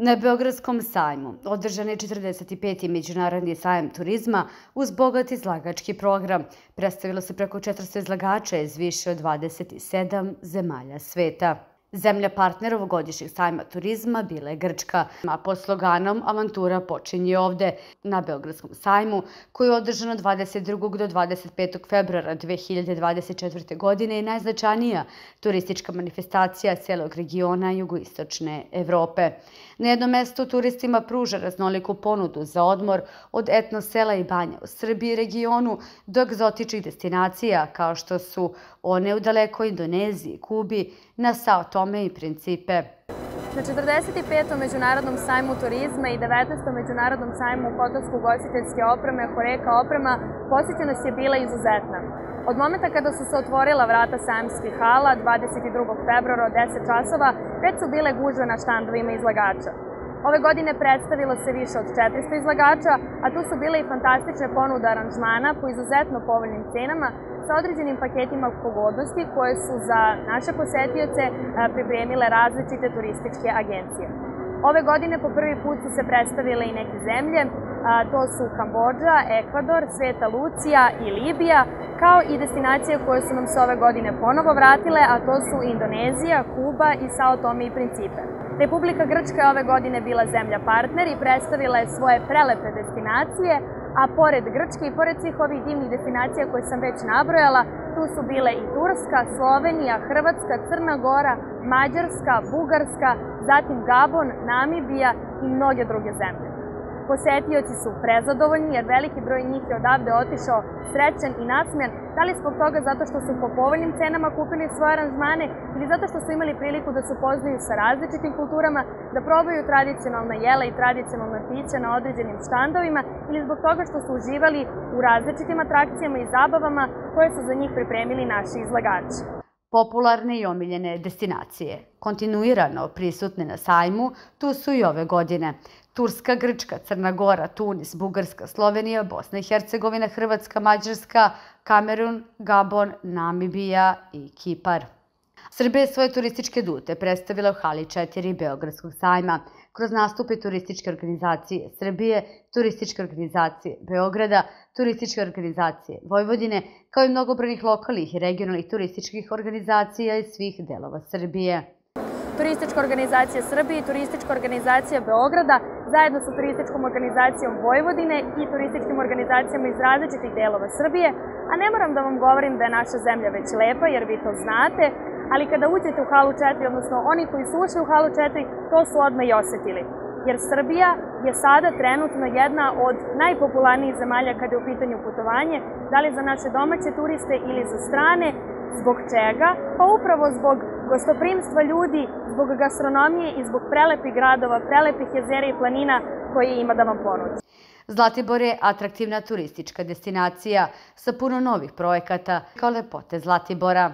Na Beogradskom sajmu održan je 45. Međunarodni sajam turizma uz bogat izlagački program. Predstavilo se preko 400 izlagača iz više od 27 zemalja sveta. Zemlja partner ovogodišnjeg sajma turizma bila je Grčka, a pod sloganom "Avantura počinje ovde" na Beogradskom sajmu, koji je održan od 22. do 25. februara 2024. godine i najznačajnija turistička manifestacija celog regiona jugoistočne Evrope. Na jednom mestu turistima pruža raznoliku ponudu za odmor od etno sela i banja u Srbiji i regionu do egzotičnih destinacija kao što su one u dalekoj Indoneziji, Kubi, na Sao Tome i Principe. Na 45. Međunarodnom sajmu turizma i 19. Međunarodnom sajmu hotelsko-ugostiteljske opreme Horeca oprema posjećenost je bila izuzetna. Od momenta kada su se otvorila vrata sajamskih hala 22. februara od 10 časova, već su bile gužve na štandovima izlagača. Ove godine predstavilo se više od 400 izlagača, a tu su bile i fantastične ponude aranžmana po izuzetno povoljnim cenama sa određenim paketima pogodnosti koje su za naše posetioce pripremile različite turističke agencije. Ove godine po prvi put su se predstavile i neke zemlje, to su Kambodža, Ekvador, Sveta Lucija i Libija, kao i destinacije koje su nam se ove godine ponovo vratile, a to su Indonezija, Kuba i Sao Tome i Principe. Republika Grčka je ove godine bila zemlja partner i predstavila je svoje prelepe destinacije, a pored Grčke i pored svih ovih divnih destinacija koje sam već nabrojala, tu su bile i Turska, Slovenija, Hrvatska, Crna Gora, Mađarska, Bugarska, zatim Gabon, Namibija i mnoge druge zemlje. Posetioci su prezadovoljni jer veliki broj njih je odavde otišao srećan i nasmejan, da li zbog toga zato što su po povoljnim cenama kupili svoje aranžmane ili zato što su imali priliku da se upoznaju sa različitim kulturama, da probaju tradicionalna jela i tradicionalna pića na određenim štandovima ili zbog toga što su uživali u različitim atrakcijama i zabavama koje su za njih pripremili naši izlagači. Popularne i omiljene destinacije, kontinuirano prisutne na sajmu, tu su i ove godine. Turska, Grčka, Crna Gora, Tunis, Bugarska, Slovenija, Bosna i Hercegovina, Hrvatska, Mađarska, Kamerun, Gabon, Namibija i Kipar. Srbija je svoje turističke dute predstavila u hali 4 Beogradskog sajma kroz nastupe turističke organizacije Srbije, turističke organizacije Beograda, turističke organizacije Vojvodine, kao i mnogobrojnih lokalnih i regionalnih turističkih organizacija iz svih delova Srbije. Turistička organizacija Srbije i Turistička organizacija Beograda zajedno sa Turističkom organizacijom Vojvodine i turističkim organizacijama iz različitih delova Srbije, a ne moram da vam govorim da je naša zemlja već lepa jer vi to znate, ali kada uđete u halu 4, odnosno oni koji su ušli u halu 4, to su odmah i osetili. Jer Srbija je sada trenutno jedna od najpopularnijih zemalja kada je u pitanju putovanje, da li za naše domaće turiste ili za strane. Zbog čega? Pa upravo zbog gostoprimstva ljudi, zbog gastronomije i zbog prelepih gradova, prelepih jezera i planina koje ima da vam ponudi. Zlatibor je atraktivna turistička destinacija sa puno novih projekata kao lepote Zlatibora.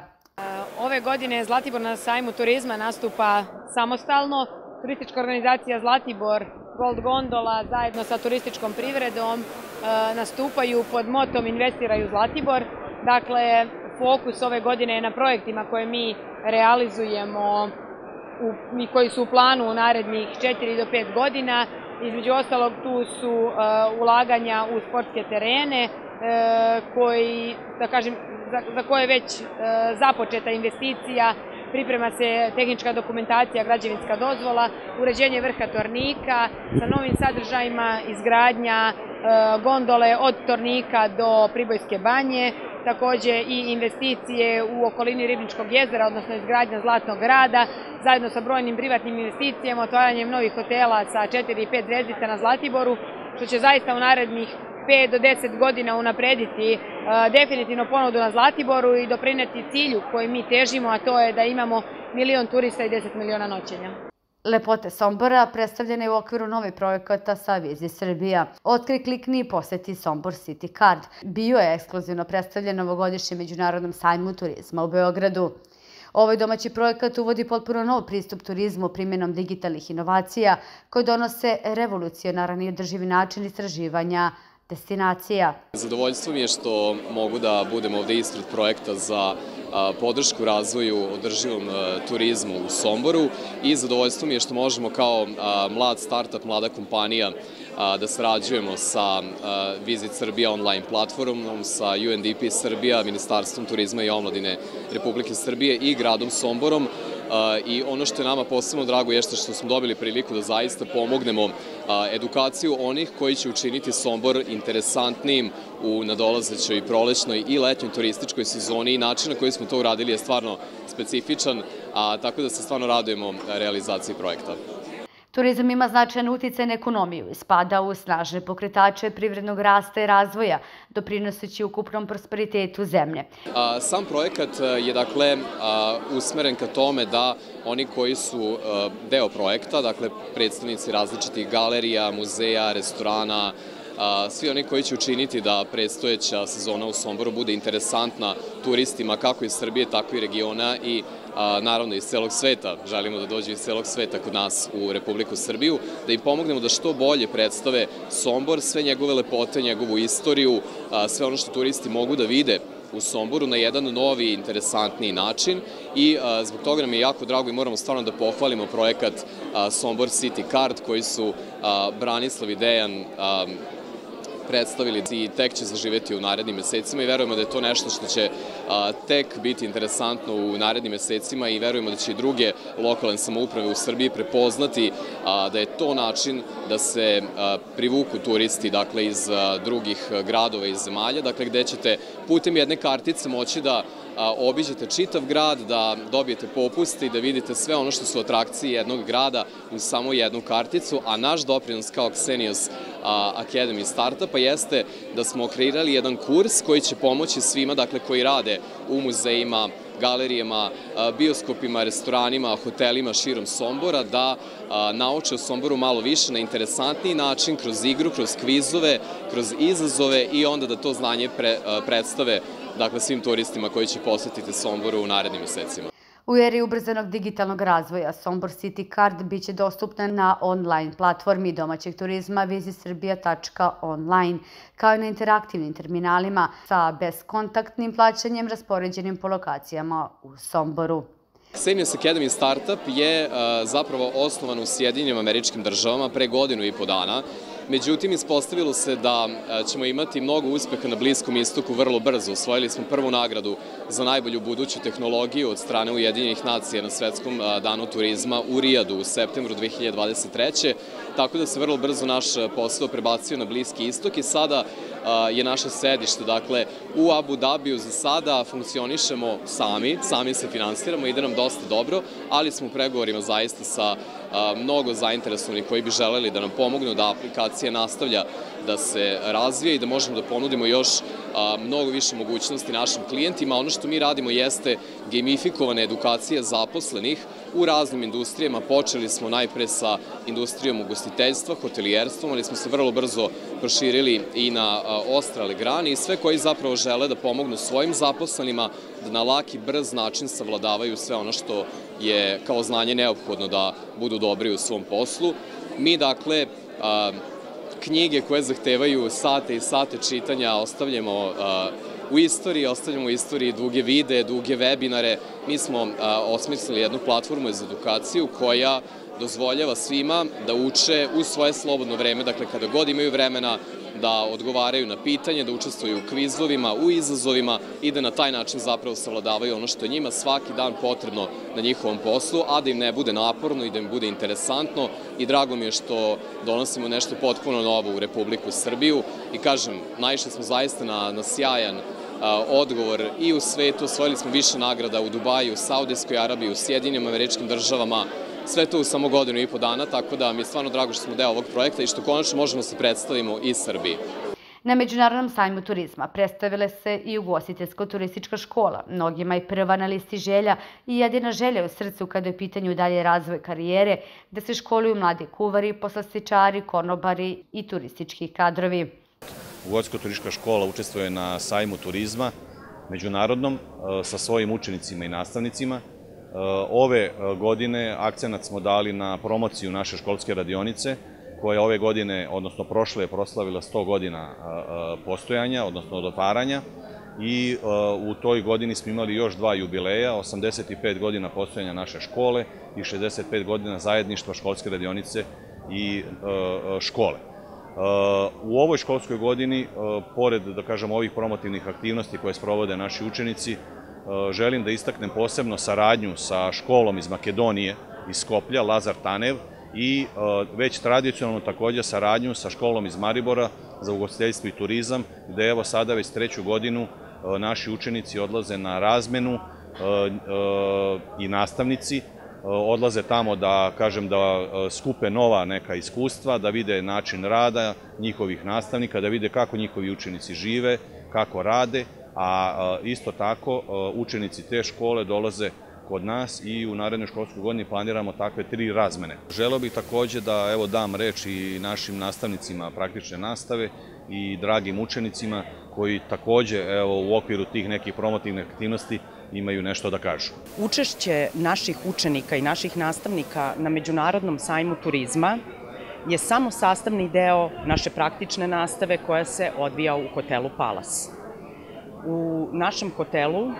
Ove godine Zlatibor na sajmu turizma nastupa samostalno. Turistička organizacija Zlatibor, Gold Gondola zajedno sa turističkom privredom nastupaju pod motom Investiraj u Zlatibor. Dakle, fokus ove godine je na projektima koje mi realizujemo i koji su u planu u narednih 4 do 5 godina. Između ostalog tu su ulaganja u sportske terene za koje je već započeta investicija, priprema se tehnička dokumentacija, građevinska dozvola, uređenje vrha Tornika sa novim sadržajima, izgradnja gondole od Tornika do Pribojske banje, takođe i investicije u okolini Ribničkog jezera, odnosno izgradnja Zlatnog grada, zajedno sa brojnim privatnim investicijama, otvaranjem novih hotela sa 4 i 5 zvezdica na Zlatiboru, što će zaista u narednih 5 do 10 godina unaprediti definitivno ponudu na Zlatiboru i doprineti cilju koji mi težimo, a to je da imamo 1.000.000 turista i 10 miliona noćenja. Lepote Sombora predstavljene u okviru novih projekata sa Vizije Srbija. Otkri, klikni i poseti Sombor City Card. Bio je ekskluzivno predstavljen na ovogodišnjem Međunarodnom sajmu turizma u Beogradu. Ovaj domaći projekat uvodi potpuno nov pristup turizmu primjenom digitalnih inovacija koje donose revolucionaran i održivi način istraživanja destinacija. Zadovoljstvo mi je što mogu da budem ovde ispred projekta za podršku razvoju održivom turizmu u Somboru i zadovoljstvo mi je što možemo kao mlad startup, mlada kompanija da sarađujemo sa Visit Srbija online platformom, sa UNDP Srbija, Ministarstvom turizma i omladine Republike Srbije i gradom Somborom. I ono što je nama posebno drago jeste što smo dobili priliku da zaista pomognemo edukaciju onih koji će učiniti Sombor interesantnijim u nadolazećoj prolećnoj i letnjoj turističkoj sezoni i način na koji smo to uradili je stvarno specifičan, tako da se stvarno radujemo realizaciji projekta. Turizam ima značajan uticaj na ekonomiju i spada u snažne pokretače privrednog rasta i razvoja, doprinoseći ukupnom prosperitetu zemlje. Sam projekat je dakle usmeren ka tome da oni koji su deo projekta, dakle predstavnici različitih galerija, muzeja, restorana, svi oni koji će učiniti da predstojeća sezona u Somboru bude interesantna turistima kako iz Srbije, tako i regiona i naravno iz celog sveta. Želimo da dođu iz celog sveta kod nas u Republiku Srbiju, da im pomognemo da što bolje predstave Sombor, sve njegove lepote, njegovu istoriju, sve ono što turisti mogu da vide u Somboru na jedan novi, interesantniji način i zbog toga nam je jako drago i moramo stvarno da pohvalimo projekat Sombor City Card koji su Branislav i Dejan predstavili i tek će zaživeti u narednim mesecima i verujemo da je to nešto što će tek biti interesantno u narednim mesecima i verujemo da će i druge lokalne samouprave u Srbiji prepoznati da je to način da se privuku turisti dakle, iz drugih gradova i zemalja, dakle gde ćete putem jedne kartice moći da obiđete čitav grad, da dobijete popuste i da vidite sve ono što su atrakcije jednog grada uz samo jednu karticu, a naš doprinos kao Xenios Academy Startupa jeste da smo kreirali jedan kurs koji će pomoći svima dakle, koji rade u muzejima, galerijama, bioskopima, restoranima, hotelima širom Sombora, da nauče o Somboru malo više na interesantniji način, kroz igru, kroz kvizove, kroz izazove i onda da to znanje predstave dakle, svim turistima koji će posetiti Somboru u narednim mesecima. U eri ubrzanog digitalnog razvoja, Sombor City Card biće dostupna na online platformi domaćeg turizma visitserbia.online, kao i na interaktivnim terminalima sa beskontaktnim plaćanjem raspoređenim po lokacijama u Somboru. Xenios Academy Startup je zapravo osnovan u Sjedinjenim Američkim Državama pre 1,5 godina. Međutim, ispostavilo se da ćemo imati mnogo uspeha na Bliskom istoku vrlo brzo. Osvojili smo prvu nagradu za najbolju buduću tehnologiju od strane Ujedinjenih nacija na Svetskom danu turizma u Rijadu u septembru 2023. Tako da se vrlo brzo naš posao prebacio na Bliski istok i sada je naše sedište, dakle, u Abu Dhabiju za sada funkcionišemo sami se finansiramo, ide nam dosta dobro, ali smo u pregovorima zaista sa mnogo zainteresovanih koji bi želeli da nam pomognu da aplikacija nastavlja da se razvije i da možemo da ponudimo još mnogo više mogućnosti našim klijentima. Ono što mi radimo jeste gamifikovane edukacije zaposlenih u raznim industrijama. Počeli smo najpre sa industrijom ugostiteljstva, hotelijerstvom, ali smo se vrlo brzo proširili i na ostale grane i sve koji zapravo žele da pomognu svojim zaposlenima da na lak i brz način savladavaju sve ono što je kao znanje neophodno da budu dobri u svom poslu. Mi, dakle, knjige koje zahtevaju sate i sate čitanja ostavljamo u istoriji duge videe, duge webinare. Mi smo osmislili jednu platformu za edukaciju koja dozvoljava svima da uče u svoje slobodno vreme, dakle kada god imaju vremena da odgovaraju na pitanje, da učestvuju u kvizovima, u izazovima i da na taj način zapravo savladavaju ono što je njima svaki dan potrebno na njihovom poslu, a da im ne bude naporno i da im bude interesantno i drago mi je što donosimo nešto potpuno novo u Republiku Srbiju i kažem, naišli smo zaista na sjajan odgovor i u svetu, osvojili smo više nagrada u Dubaju, u Saudijskoj Arabiji, u Sjedinjenim Američkim Državama, sve to u samo 1,5 godina, tako da mi je stvarno drago što smo deo ovog projekta i što konačno možemo se predstavimo i Srbiji. Na Međunarodnom sajmu turizma predstavile se i ugostiteljsko-turistička škola, mnogima je prva na listi želja i jedina želja u srcu kada je u pitanju dalje razvoj karijere, da se školuju mladi kuvari, poslastičari, konobari i turistički kadrovi. Ugostiteljsko-turistička škola učestvuje na sajmu turizma međunarodnom sa svojim učenicima i nastavnicima. Ove godine akcenat smo dali na promociju naše školske radionice, koja ove godine, odnosno prošle, je proslavila 100 godina postojanja, odnosno od otvaranja. i u toj godini smo imali još 2 jubileja, 85 godina postojanja naše škole i 65 godina zajedništva školske radionice i škole. U ovoj školskoj godini, pored, da kažem, ovih promotivnih aktivnosti koje sprovode naši učenici, želim da istaknem posebno saradnju sa školom iz Makedonije, iz Skoplja, Lazar Tanev, i već tradicionalno takođe saradnju sa školom iz Maribora za ugostiteljstvo i turizam, gde evo sada već 3. godinu naši učenici odlaze na razmenu i nastavnici odlaze tamo da, kažem, da skupe nova neka iskustva, da vide način rada njihovih nastavnika, da vide kako njihovi učenici žive, kako rade, a isto tako učenici te škole dolaze kod nas i u narednoj školskoj godini planiramo takve 3 razmene. Želeo bih takođe da dam reč i našim nastavnicima praktične nastave i dragim učenicima koji takođe u okviru tih nekih promotivnih aktivnosti imaju nešto da kažu. Učešće naših učenika i naših nastavnika na Međunarodnom sajmu turizma je samo sastavni deo naše praktične nastave koja se odvija u hotelu Palas. U našem hotelu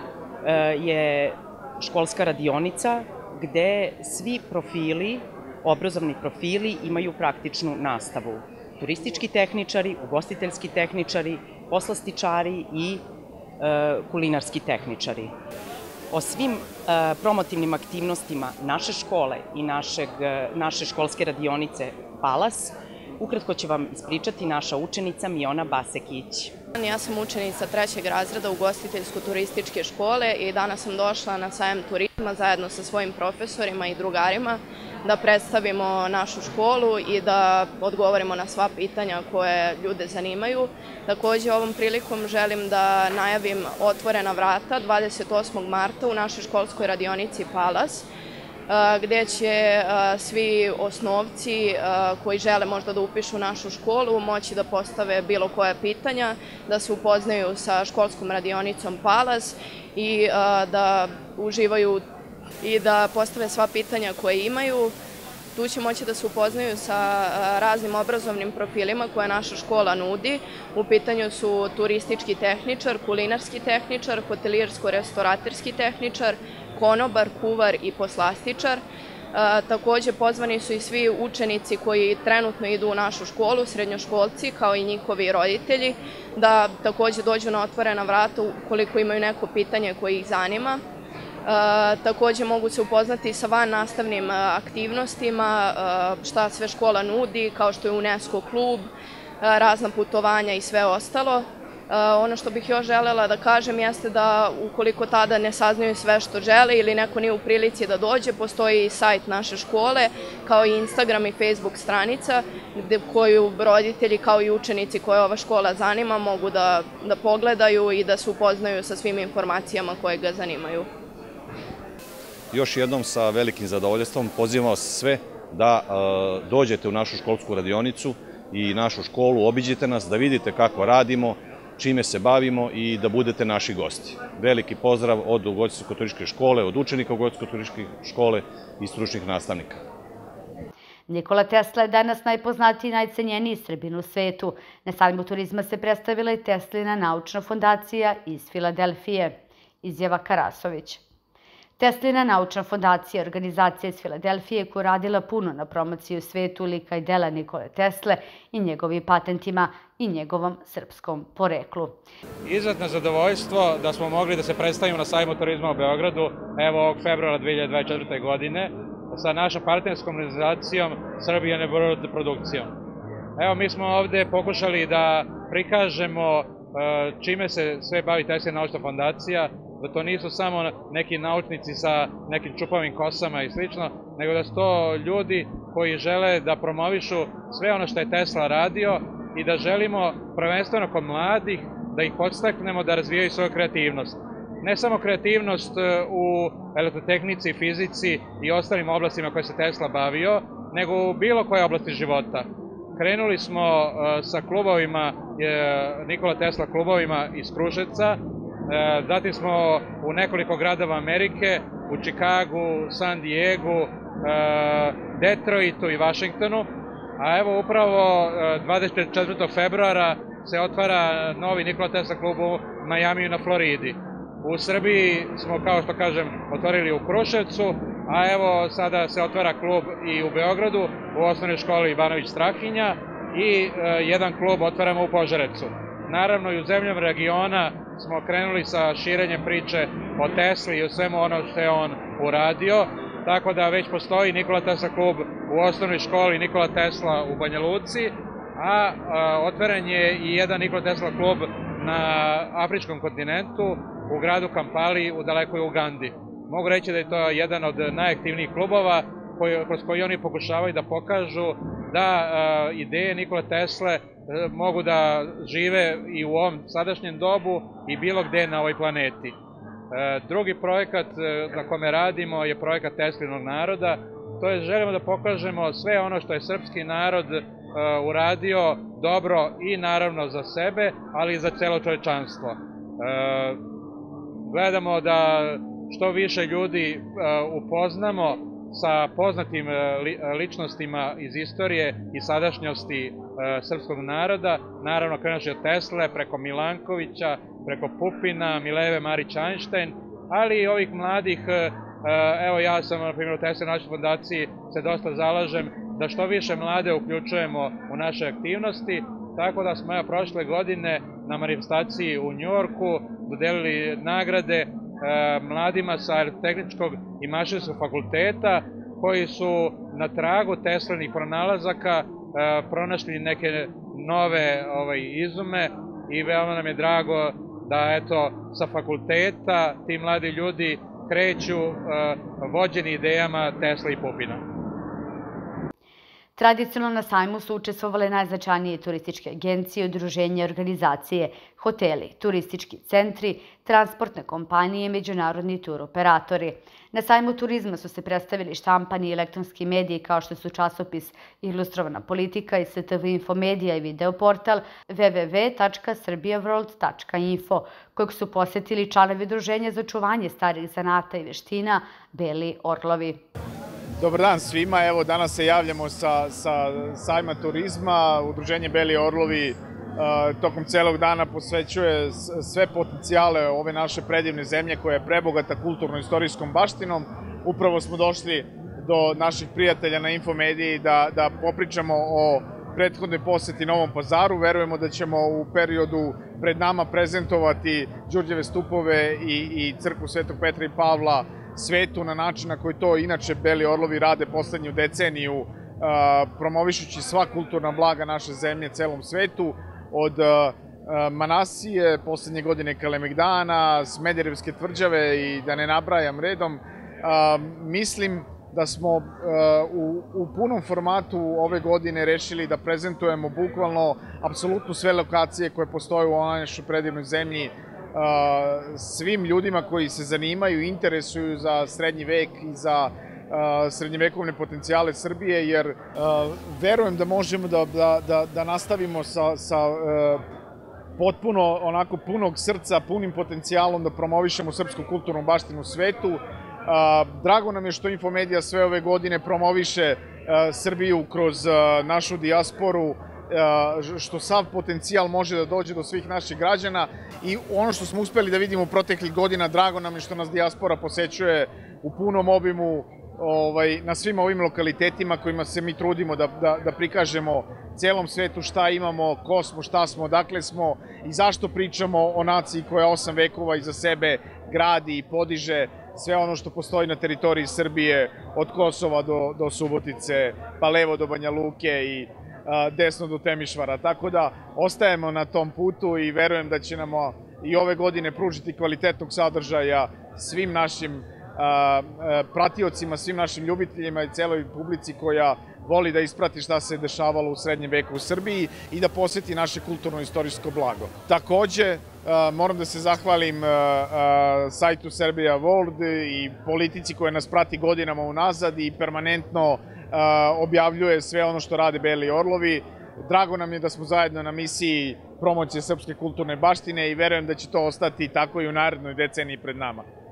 je školska radionica gde svi profili, obrazovni profili imaju praktičnu nastavu. Turistički tehničari, ugostiteljski tehničari, poslastičari i kulinarski tehničari. O svim promotivnim aktivnostima naše škole i naše školske radionice Palas ukratko će vam ispričati naša učenica Miona Basekić. Ja sam učenica 3. razreda ugostiteljsko-turističke škole i danas sam došla na sajam turizma zajedno sa svojim profesorima i drugarima da predstavimo našu školu i da odgovorimo na sva pitanja koje ljude zanimaju. Takođe, ovom prilikom želim da najavim otvorena vrata 28. marta u našoj školskoj radionici Palas, gde će svi osnovci koji žele možda da upišu našu školu moći da postave bilo koja pitanja, da se upoznaju sa školskom radionicom Palas i da uživaju i da postave sva pitanja koje imaju. Tu će moći da se upoznaju sa raznim obrazovnim profilima koje naša škola nudi. U pitanju su turistički tehničar, kulinarski tehničar, hotelirsko-restoraterski tehničar, konobar, kuvar i poslastičar. Takođe, pozvani su i svi učenici koji trenutno idu u našu školu, srednjoškolci, kao i njihovi roditelji, da takođe dođu na otvorena vrata ukoliko imaju neko pitanje koje ih zanima. Takođe mogu se upoznati sa vannastavnim aktivnostima, šta sve škola nudi, kao što je UNESCO klub, razna putovanja i sve ostalo. Ono što bih još želela da kažem jeste da ukoliko tada ne saznaju sve što žele ili neko nije u prilici da dođe, postoji i sajt naše škole, kao i Instagram i Facebook stranica koju roditelji kao i učenici koje ova škola zanima mogu da pogledaju i da se upoznaju sa svim informacijama koje ga zanimaju. Još jednom sa velikim zadovoljstvom pozivam vas sve da dođete u našu školsku radionicu i našu školu, obiđite nas, da vidite kako radimo, čime se bavimo i da budete naši gosti. Veliki pozdrav od ugostiteljsko-turističke škole, od učenika ugostiteljsko-turističke škole i stručnih nastavnika. Nikola Tesla je danas najpoznatiji i najcenjeniji Srbin u svetu. Na sajmu turizma se predstavila i Teslina naučna fondacija iz Filadelfije. Izjava Karasović. Teslina naučna fondacija je organizacija iz Filadelfije koja je radila puno na promociji u svetu lika i dela Nikole Tesle i njegovim patentima i njegovom srpskom poreklu. Izuzetno zadovoljstvo da smo mogli da se predstavimo na sajmu turizma u Beogradu evo ovog februara 2024. godine sa našom partnerskom organizacijom Serbian World produkcijom. Evo, mi smo ovde pokušali da prikažemo čime se sve bavi Teslina naučna fondacija, da to nisu samo neki naučnici sa nekim čupavim kosama i slično, nego da su to ljudi koji žele da promovišu sve ono što je Tesla radio i da želimo prvenstveno kod mladih da ih podstaknemo da razvijaju svoju kreativnost. Ne samo kreativnost u elektrotehnici, fizici i ostalim oblastima koje se Tesla bavio, nego u bilo koje oblasti života. Krenuli smo sa klubovima, Nikola Tesla klubovima iz Kruševca, zatim smo u nekoliko gradova Amerike, u Čikagu, San Diegu, Detroitu i Vašingtonu, a evo upravo 24. februara se otvara novi Nikola Tesla klub u Majamiju na Floridi. U Srbiji smo, kao što kažem, otvorili u Kruševcu, a evo sada se otvara klub i u Beogradu, u osnovnoj školi Ivanović Strahinja i jedan klub otvaramo u Požarevcu. Naravno i u zemljama regiona smo krenuli sa širenjem priče o Tesli i o svemu ono što je on uradio, tako da već postoji Nikola Tesla klub u osnovnoj školi Nikola Tesla u Banja Luci, a otvoren je i jedan Nikola Tesla klub na afričkom kontinentu u gradu Kampali u dalekoj Ugandi. Mogu reći da je to jedan od najaktivnijih klubova kroz koji oni pokušavaju da pokažu da ideje Nikole Tesle mogu da žive i u ovom sadašnjem dobu i bilo gde na ovoj planeti. Drugi projekat na kome radimo je projekat Teslinog naroda. To je želimo da pokažemo sve ono što je srpski narod uradio dobro i naravno za sebe, ali i za celo čovečanstvo. Gledamo da što više ljudi upoznamo sa poznatim ličnostima iz istorije i sadašnjosti srpskog naroda, naravno krenuši od Tesle, preko Milankovića, preko Pupina, Mileve Marić-Einstein, ali i ovih mladih, evo ja sam na primjer u Tesla našoj fondaciji se dosta zalažem da što više mlade uključujemo u naše aktivnosti, tako da smo prošle godine na manifestaciji u Njujorku dodelili nagrade mladima sa Elektrotehničkog i Mašinskog fakulteta koji su na tragu Teslinih pronalazaka pronašli neke nove izume i veoma nam je drago da sa fakulteta ti mladi ljudi kreću vođeni idejama Tesla i Pupina. Tradicionalno na sajmu su učestvovale najznačajnije turističke agencije, udruženja, organizacije, hoteli, turistički centri, transportne kompanije i međunarodni turoperatori. Na sajmu turizma su se predstavili štampani i elektronski mediji kao što su časopis Ilustrovana politika i STV Infomedija i videoportal www.srbijaworld.info, kojeg su posetili članovi udruženja za očuvanje starih zanata i veština Beli orlovi. Dobar dan svima, evo danas se javljamo sa sajma turizma. Udruženje Beli orlovi tokom celog dana posvećuje sve potencijale ove naše predivne zemlje koja je prebogata kulturno-istorijskom baštinom. Upravo smo došli do naših prijatelja na Infomediji da popričamo o prethodnoj poseti Novom Pazaru. Verujemo da ćemo u periodu pred nama prezentovati Đurđeve stupove i crkvu Svetog Petra i Pavla svetu na način na koji to inače Beli orlovi rade poslednju deceniju, promovišući sva kulturna blaga naše zemlje celom svetu, od Manasije, poslednje godine Kalemegdana, Smederevske tvrđave i da ne nabrajam redom. Mislim da smo u punom formatu ove godine rešili da prezentujemo bukvalno apsolutno sve lokacije koje postoje u ovoj našoj predivnoj zemlji svim ljudima koji se zanimaju i interesuju za srednji vek i za srednjevekovne potencijale Srbije, jer verujem da možemo da nastavimo sa potpuno onako punog srca, punim potencijalom da promovišemo srpsku kulturnu baštinu u svetu. Drago nam je što Infomedija sve ove godine promoviše Srbiju kroz našu dijasporu, što sav potencijal može da dođe do svih naših građana i ono što smo uspeli da vidimo proteklih godina, drago nam je što nas dijaspora posećuje u punom obimu na svim ovim lokalitetima kojima se mi trudimo da prikažemo celom svetu šta imamo, ko smo, šta smo, odakle smo i zašto pričamo o naciji koja 8 vekova iza sebe gradi i podiže sve ono što postoji na teritoriji Srbije, od Kosova do Subotice, pa levo do Banja Luke i desno do Temišvara. Tako da ostajemo na tom putu i verujem da će nam i ove godine pružiti kvalitetnog sadržaja svim našim pratiocima, svim našim ljubiteljima i celoj publici koja voli da isprati šta se dešavalo u srednjem veku u Srbiji i da poseti naše kulturno-istorijsko blago. Takođe, moram da se zahvalim sajtu Serbia World i politici koja nas prati godinama unazad i permanentno objavljuje sve ono što rade Beli orlovi. Drago nam je da smo zajedno na misiji promocije srpske kulturne baštine i verujem da će to ostati tako i u narednoj deceniji pred nama.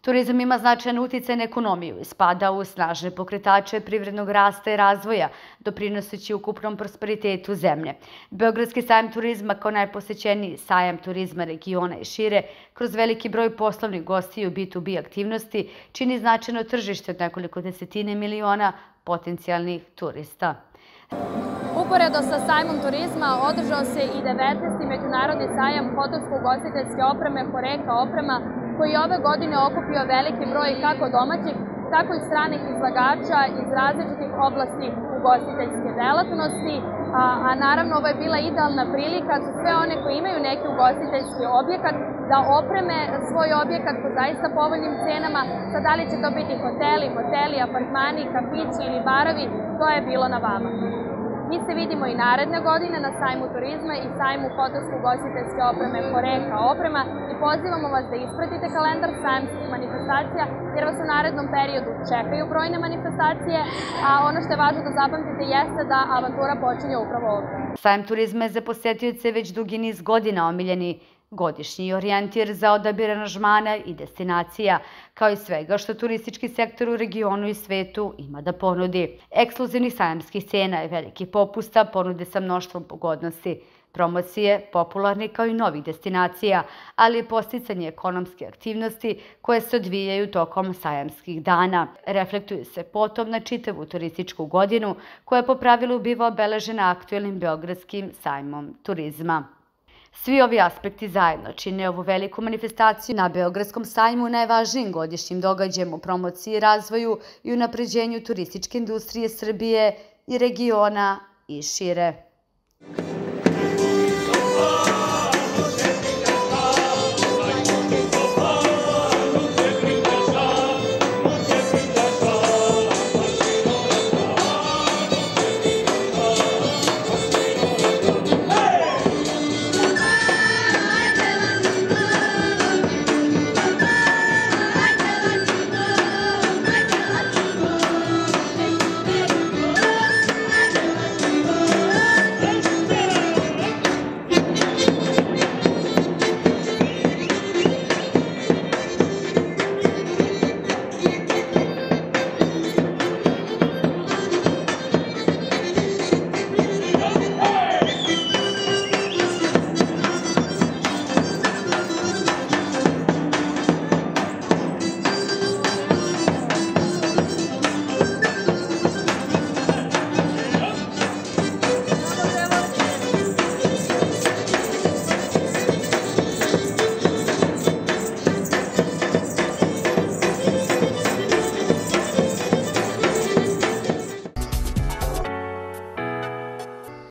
Turizam ima značajan uticaj na ekonomiju i spada u snažne pokretače privrednog rasta i razvoja, doprinoseći ukupnom prosperitetu zemlje. Beogradski sajam turizma kao najposećeniji sajam turizma regiona i šire, kroz veliki broj poslovnih gostiju B2B aktivnosti, čini značajno tržište od nekoliko desetine miliona potencijalnih turista. Uporedo sa sajmom turizma održao se i 19. međunarodni sajam hotelsko-ugostiteljske opreme Horeca oprema, koji je ove godine okupio veliki broj kako domaćih, tako i stranih izlagača iz različitih oblasti ugostiteljske delatnosti, a naravno ovo je bila idealna prilika za sve one koji imaju neki ugostiteljski objekat da opreme svoj objekat po zaista povoljnim cenama. Sad da li će to biti hoteli, moteli, apartmani, kafići ili barovi, to je bilo na vama. Mi se vidimo i naredne godine na sajmu turizma i sajmu hotelsko-ugostiteljske opreme Horeca oprema i pozivamo vas da ispratite kalendar sajamskih manifestacija jer vas u narednom periodu čekaju brojne manifestacije, a ono što je važno da zapamtite jeste da avantura počinje upravo ovdje. Sajam turizma je za posetioce već dugi niz godina omiljeni godišnji orijentir za odabir aranžmana i destinacija, kao i svega što turistički sektor u regionu i svetu ima da ponudi. Ekskluzivnih sajamskih cena i velikih popusta ponude sa mnoštvom pogodnosti, promocije, popularni kao i novih destinacija, ali i podsticanje ekonomske aktivnosti koje se odvijaju tokom sajamskih dana. Reflektuju se potom na čitavu turističku godinu koja po pravilu biva obeležena aktuelnim Beogradskim sajmom turizma. Svi ovi aspekti zajedno čine ovu veliku manifestaciju na Beogradskom sajmu najvažnijim godišnjim događajem u promociji, razvoju i unapređenju turističke industrije Srbije i regiona i šire.